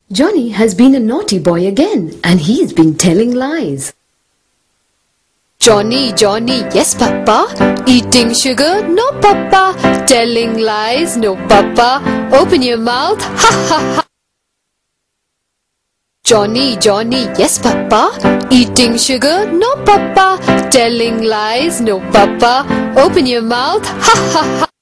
Johnny has been a naughty boy again and he's been telling lies. Johnny, Johnny, yes papa. Eating sugar, no papa. Telling lies, no papa. Open your mouth, ha ha ha. Johnny, Johnny, yes papa. Eating sugar, no papa. Telling lies, no papa. Open your mouth, ha ha ha.